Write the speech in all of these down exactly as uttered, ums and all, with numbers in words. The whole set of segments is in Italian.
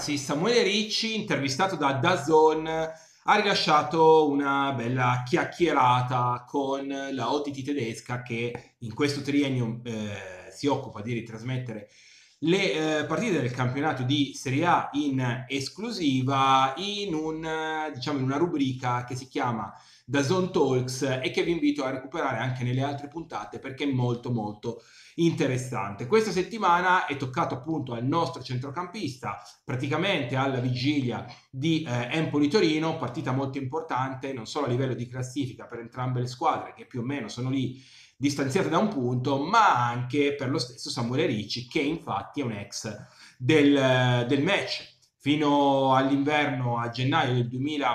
ragazzi, Samuele Ricci, intervistato da DAZN, ha rilasciato una bella chiacchierata con la O T T tedesca che in questo triennio eh, si occupa di ritrasmettere le eh, partite del campionato di Serie A in esclusiva in, un, eh, diciamo, in una rubrica che si chiama DAZN Talks e che vi invito a recuperare anche nelle altre puntate perché è molto molto interessante. Questa settimana è toccato appunto al nostro centrocampista, praticamente alla vigilia di eh, Empoli-Torino, partita molto importante non solo a livello di classifica per entrambe le squadre che più o meno sono lì distanziate da un punto, ma anche per lo stesso Samuele Ricci che infatti è un ex del, del match. Fino all'inverno, a gennaio del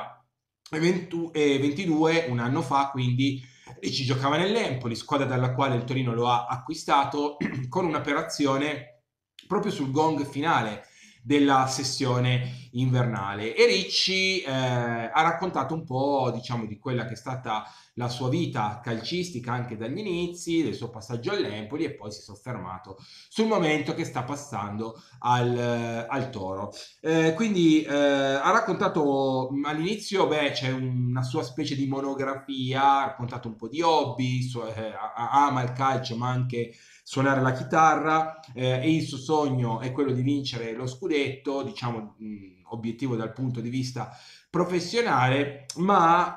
duemilaventidue, un anno fa, quindi Ricci giocava nell'Empoli, squadra dalla quale il Torino lo ha acquistato con un'operazione proprio sul gong finale della sessione invernale. E Ricci eh, ha raccontato un po', diciamo, di quella che è stata la sua vita calcistica anche dagli inizi, del suo passaggio all'Empoli, e poi si è soffermato sul momento che sta passando al, al Toro. Eh, quindi eh, ha raccontato all'inizio, beh, c'è una sua specie di monografia, ha raccontato un po' di hobby, su, eh, ama il calcio ma anche suonare la chitarra, eh, e il suo sogno è quello di vincere lo scudetto, diciamo mh, obiettivo dal punto di vista professionale, ma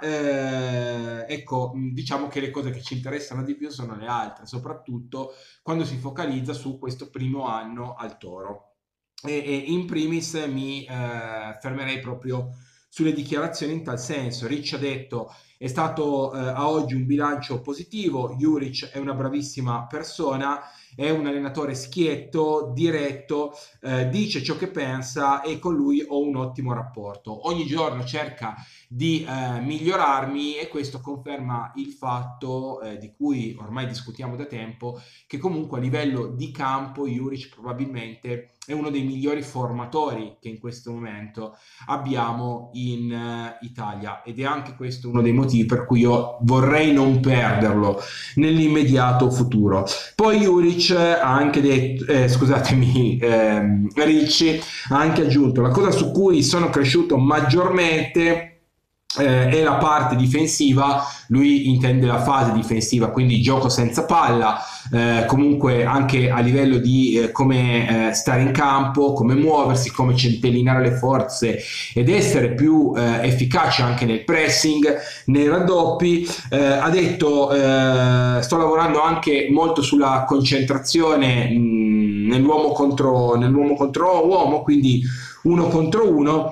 eh, ecco, mh, diciamo che le cose che ci interessano di più sono le altre, soprattutto quando si focalizza su questo primo anno al Toro. E, e in primis mi eh, fermerei proprio sulle dichiarazioni in tal senso. Ricci ha detto: è stato eh, a oggi un bilancio positivo, Juric è una bravissima persona, è un allenatore schietto, diretto, eh, dice ciò che pensa e con lui ho un ottimo rapporto. Ogni giorno cerca di eh, migliorarmi e questo conferma il fatto eh, di cui ormai discutiamo da tempo, che comunque a livello di campo Juric probabilmente è uno dei migliori formatori che in questo momento abbiamo in uh, Italia, ed è anche questo uno dei motivi per cui io vorrei non perderlo nell'immediato futuro. Poi Juric ha anche detto, eh, scusatemi, ehm, Ricci ha anche aggiunto: la cosa su cui sono cresciuto maggiormente eh, è la parte difensiva. Lui intende la fase difensiva, quindi gioco senza palla, eh, comunque anche a livello di eh, come eh, stare in campo, come muoversi, come centellinare le forze ed essere più eh, efficaci anche nel pressing, nei raddoppi. Eh, ha detto eh, sto lavorando anche molto sulla concentrazione mh, nell'uomo contro, nell'uomo contro uomo, quindi uno contro uno,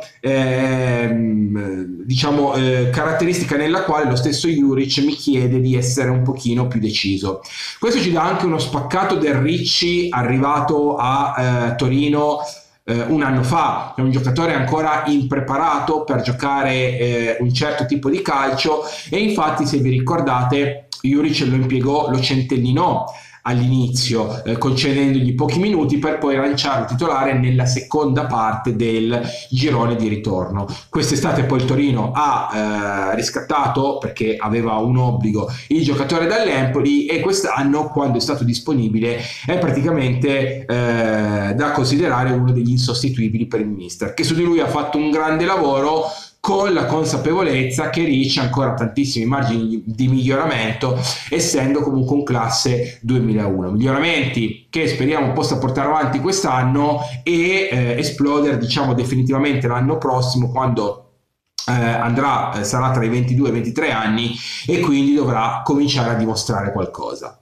ehm, diciamo eh, caratteristica nella quale lo stesso Juric mi chiede di essere un pochino più deciso. Questo ci dà anche uno spaccato del Ricci arrivato a eh, Torino eh, un anno fa. È un giocatore ancora impreparato per giocare eh, un certo tipo di calcio, e infatti, se vi ricordate, Juric lo impiegò, lo centellinò all'inizio, eh, concedendogli pochi minuti per poi lanciarlo titolare nella seconda parte del girone di ritorno. Quest'estate poi il Torino ha eh, riscattato, perché aveva un obbligo, il giocatore dall'Empoli, e quest'anno, quando è stato disponibile, è praticamente eh, da considerare uno degli insostituibili per il mister, che su di lui ha fatto un grande lavoro, con la consapevolezza che Ricci ha ancora tantissimi margini di miglioramento, essendo comunque un classe duemilauno. Miglioramenti che speriamo possa portare avanti quest'anno e eh, esplodere, diciamo, definitivamente l'anno prossimo, quando eh, andrà, eh, sarà tra i ventidue e i ventitré anni, e quindi dovrà cominciare a dimostrare qualcosa.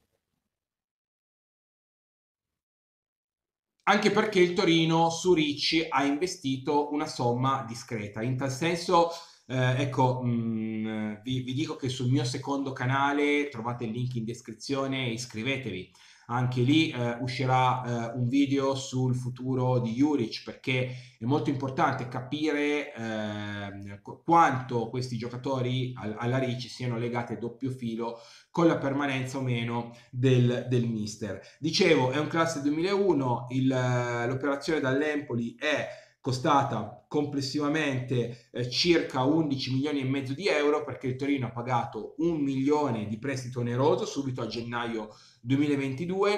Anche perché il Torino su Ricci ha investito una somma discreta. In tal senso, eh, ecco, mh, vi, vi dico che sul mio secondo canale trovate il link in descrizione, iscrivetevi. Anche lì eh, uscirà eh, un video sul futuro di Juric, perché è molto importante capire eh, quanto questi giocatori al, alla Ricci siano legati a doppio filo con la permanenza o meno del, del mister. Dicevo, è un classe duemilauno, il, l'operazione dall'Empoli è costata complessivamente eh, circa undici milioni e mezzo di euro, perché il Torino ha pagato un milione di prestito oneroso subito a gennaio duemilaventidue,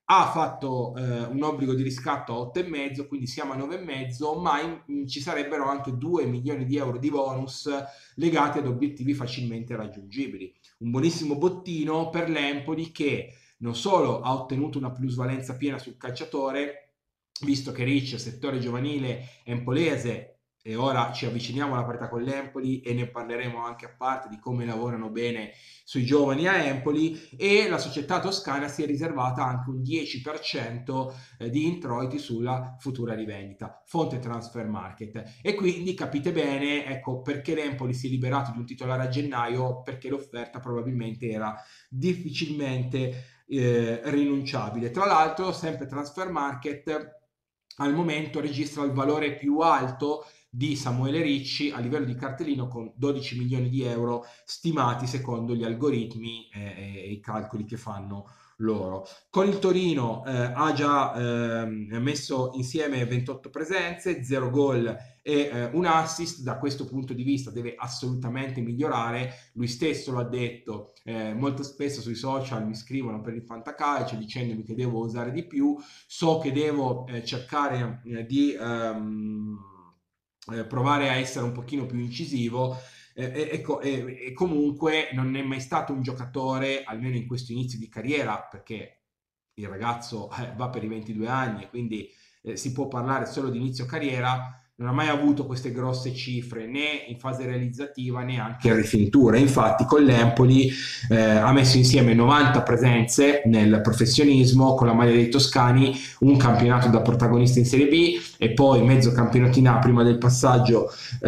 ha fatto eh, un obbligo di riscatto a otto e mezzo, quindi siamo a nove e mezzo, ma in, in, ci sarebbero anche due milioni di euro di bonus legati ad obiettivi facilmente raggiungibili. Un buonissimo bottino per l'Empoli, che non solo ha ottenuto una plusvalenza piena sul calciatore, visto che Ricci, settore giovanile empolese, e ora ci avviciniamo alla partita con l'Empoli e ne parleremo anche a parte di come lavorano bene sui giovani a Empoli, e la società toscana si è riservata anche un dieci per cento di introiti sulla futura rivendita, fonte Transfer Market. E quindi capite bene, ecco, perché l'Empoli si è liberato di un titolare a gennaio, perché l'offerta probabilmente era difficilmente eh, rinunciabile. Tra l'altro, sempre Transfer Market al momento registra il valore più alto di Samuele Ricci a livello di cartellino, con dodici milioni di euro stimati secondo gli algoritmi eh, e i calcoli che fanno loro. Con il Torino eh, ha già eh, messo insieme ventotto presenze, zero gol e eh, un assist. Da questo punto di vista deve assolutamente migliorare. Lui stesso lo ha detto, eh, molto spesso sui social mi scrivono per il fantacalcio dicendomi che devo usare di più, so che devo eh, cercare eh, di um, eh, provare a essere un pochino più incisivo. Eh, e, e, e comunque non è mai stato un giocatore, almeno in questo inizio di carriera, perché il ragazzo eh, va per i ventidue anni e quindi eh, si può parlare solo di inizio carriera, non ha mai avuto queste grosse cifre né in fase realizzativa né anche in rifinitura. Infatti con l'Empoli eh, ha messo insieme novanta presenze nel professionismo con la maglia dei toscani, un campionato da protagonista in Serie B e poi mezzo campionato in A prima del passaggio eh,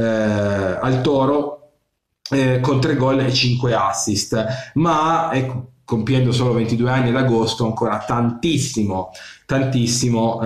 al Toro, eh, con tre gol e cinque assist, ma ecco, compiendo solo ventidue anni ad agosto, ancora tantissimo, tantissimo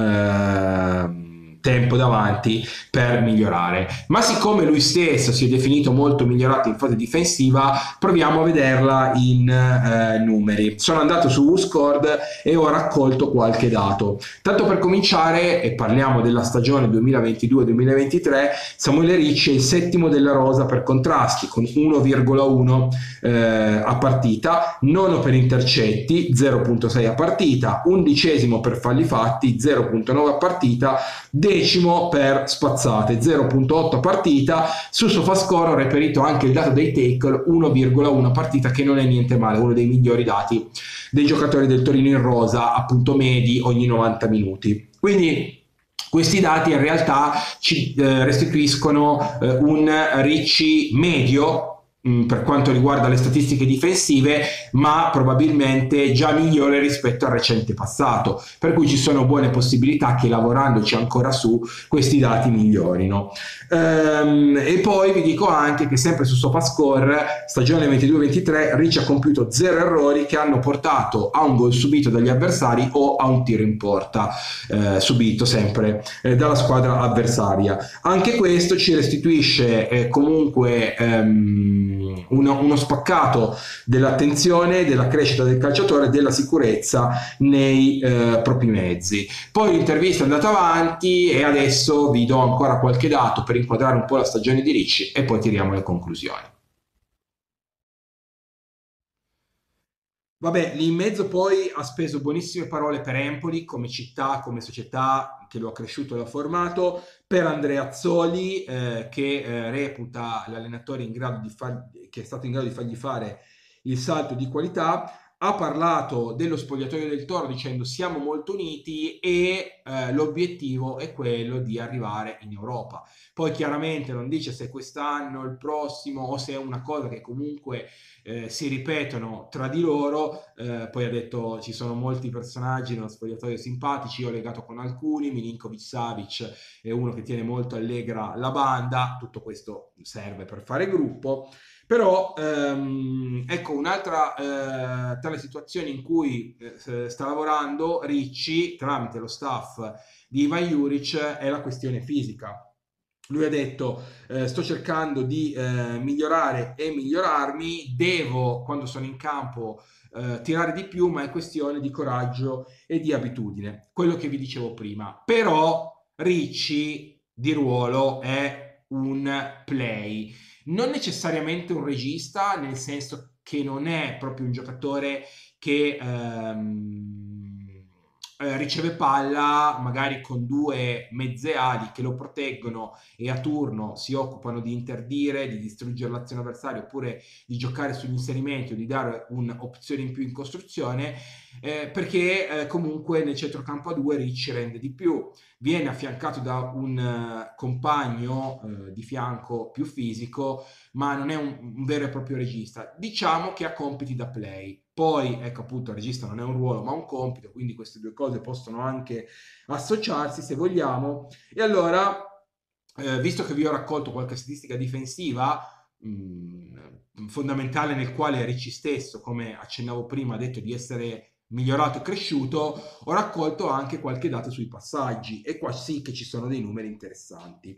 eh, tempo davanti per migliorare. Ma siccome lui stesso si è definito molto migliorato in fase difensiva, proviamo a vederla in eh, numeri. Sono andato su WhoScored e ho raccolto qualche dato. Tanto per cominciare, e parliamo della stagione duemilaventidue duemilaventitré, Samuele Ricci è il settimo della rosa per contrasti, con uno virgola uno eh, a partita, nono per intercetti, zero virgola sei a partita, undicesimo per falli fatti, zero virgola nove a partita, decimo per spazzate, zero virgola otto a partita. Su SofaScore ho reperito anche il dato dei tackle, uno virgola uno a partita, che non è niente male, uno dei migliori dati dei giocatori del Torino in rosa, appunto medi ogni novanta minuti. Quindi questi dati in realtà ci eh, restituiscono eh, un Ricci medio per quanto riguarda le statistiche difensive, ma probabilmente già migliore rispetto al recente passato, per cui ci sono buone possibilità che lavorandoci ancora su questi dati migliorino. Ehm, e poi vi dico anche che sempre su SofaScore stagione ventidue ventitré Ricci ha compiuto zero errori che hanno portato a un gol subito dagli avversari o a un tiro in porta eh, subito sempre eh, dalla squadra avversaria. Anche questo ci restituisce eh, comunque ehm, Uno, uno spaccato dell'attenzione, della crescita del calciatore, della sicurezza nei eh, propri mezzi. Poi l'intervista è andata avanti e adesso vi do ancora qualche dato per inquadrare un po' la stagione di Ricci e poi tiriamo le conclusioni. Vabbè, lì in mezzo poi ha speso buonissime parole per Empoli come città, come società che lo ha cresciuto e lo ha formato, per Andrea Azzoli eh, che eh, reputa l'allenatore in grado di far, che è stato in grado di fargli fare il salto di qualità. Ha parlato dello spogliatoio del Toro dicendo siamo molto uniti e eh, l'obiettivo è quello di arrivare in Europa. Poi chiaramente non dice se quest'anno, il prossimo o se è una cosa che comunque eh, si ripetono tra di loro. Eh, poi ha detto ci sono molti personaggi nello spogliatoio simpatici, io ho legato con alcuni, Milinkovic-Savic è uno che tiene molto allegra la banda, tutto questo serve per fare gruppo. Però ehm, ecco un'altra eh, tale situazione in cui eh, sta lavorando Ricci tramite lo staff di Ivan Juric è la questione fisica. Lui ha detto eh, sto cercando di eh, migliorare e migliorarmi, devo quando sono in campo eh, tirare di più, ma è questione di coraggio e di abitudine, quello che vi dicevo prima. Però Ricci di ruolo è un play, non necessariamente un regista, nel senso che non è proprio un giocatore che ehm, eh, riceve palla magari con due mezze ali che lo proteggono e a turno si occupano di interdire, di distruggere l'azione avversaria oppure di giocare sugli inserimenti o di dare un'opzione in più in costruzione, eh, perché eh, comunque nel centrocampo a due Ricci rende di più, viene affiancato da un uh, compagno uh, di fianco più fisico, ma non è un, un vero e proprio regista. Diciamo che ha compiti da play. Poi, ecco appunto, il regista non è un ruolo ma un compito, quindi queste due cose possono anche associarsi se vogliamo. E allora, eh, visto che vi ho raccolto qualche statistica difensiva, mh, fondamentale nel quale Ricci stesso, come accennavo prima, ha detto di essere migliorato e cresciuto, ho raccolto anche qualche dato sui passaggi e qua sì che ci sono dei numeri interessanti.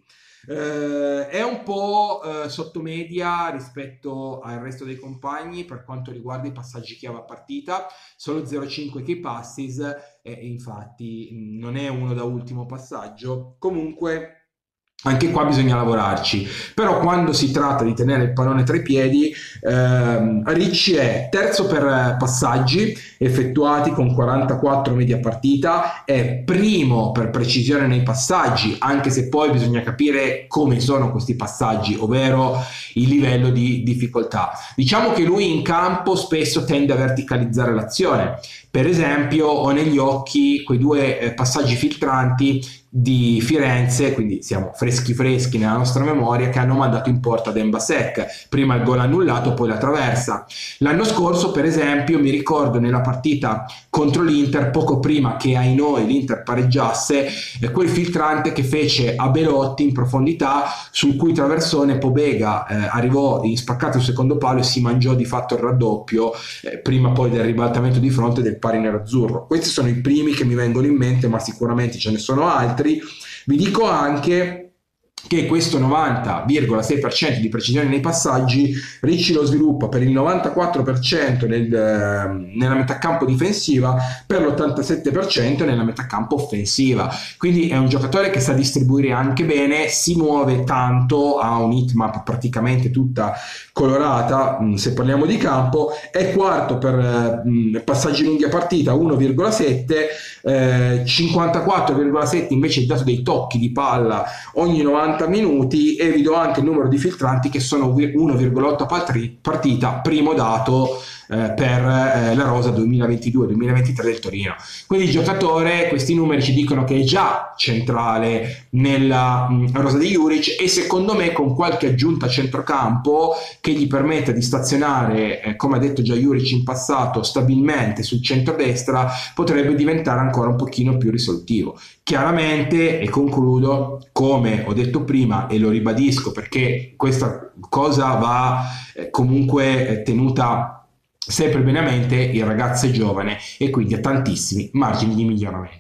Eh, è un po' eh, sottomedia rispetto al resto dei compagni per quanto riguarda i passaggi chiave a partita, solo zero virgola cinque key passes e infatti non è uno da ultimo passaggio. Comunque anche qua bisogna lavorarci, però quando si tratta di tenere il pallone tra i piedi, ehm, Ricci è terzo per passaggi effettuati con quarantaquattro media partita, è primo per precisione nei passaggi, anche se poi bisogna capire come sono questi passaggi, ovvero il livello di difficoltà. Diciamo che lui in campo spesso tende a verticalizzare l'azione, per esempio ho negli occhi quei due eh, passaggi filtranti di Firenze, quindi siamo freschi freschi nella nostra memoria, che hanno mandato in porta Dembasek, prima il gol annullato, poi la traversa. L'anno scorso, per esempio, mi ricordo nella partita contro l'Inter, poco prima che ai noi l'Inter pareggiasse, eh, quel filtrante che fece a Belotti in profondità, sul cui traversone Pobega eh, arrivò in spaccato il secondo palo e si mangiò di fatto il raddoppio, eh, prima poi del ribaltamento di fronte del pari nerazzurro. Questi sono i primi che mi vengono in mente, ma sicuramente ce ne sono altri. Vi dico anche che questo novanta virgola sei per cento di precisione nei passaggi Ricci lo sviluppa per il novantaquattro per cento nel, nella metà campo difensiva, per l'ottantasette per cento nella metà campo offensiva, quindi è un giocatore che sa distribuire anche bene, si muove tanto, ha un hitmap praticamente tutta colorata se parliamo di campo, è quarto per mh, passaggi lunghi a partita uno virgola sette, eh, cinquantaquattro virgola sette invece il dato dei tocchi di palla ogni novanta minuti, e vi do anche il numero di filtranti che sono uno virgola otto partita, primo dato eh, per eh, la rosa duemilaventidue duemilaventitré del Torino. Quindi il giocatore, questi numeri ci dicono che è già centrale nella mh, rosa di Juric, e secondo me con qualche aggiunta a centrocampo che gli permetta di stazionare, eh, come ha detto già Juric in passato, stabilmente sul centro-destra, potrebbe diventare ancora un pochino più risolutivo. Chiaramente, e concludo, come ho detto prima e lo ribadisco perché questa cosa va eh, comunque eh, tenuta sempre bene a mente, il ragazzo è giovane e quindi ha tantissimi margini di miglioramento.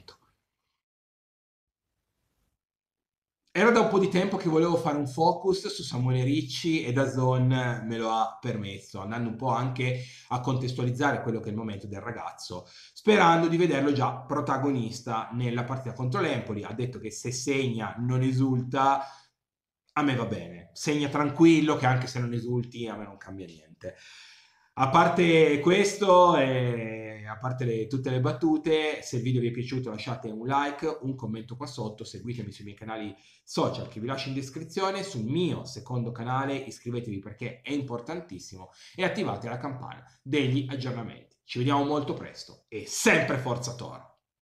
Era da un po' di tempo che volevo fare un focus su Samuele Ricci e DAZN me lo ha permesso, andando un po' anche a contestualizzare quello che è il momento del ragazzo, sperando di vederlo già protagonista nella partita contro l'Empoli. Ha detto che se segna non esulta, a me va bene, segna tranquillo che anche se non esulti a me non cambia niente. A parte questo, e a parte le, tutte le battute, se il video vi è piaciuto lasciate un like, un commento qua sotto, seguitemi sui miei canali social che vi lascio in descrizione, sul mio secondo canale iscrivetevi perché è importantissimo e attivate la campana degli aggiornamenti. Ci vediamo molto presto e sempre Forza Toro!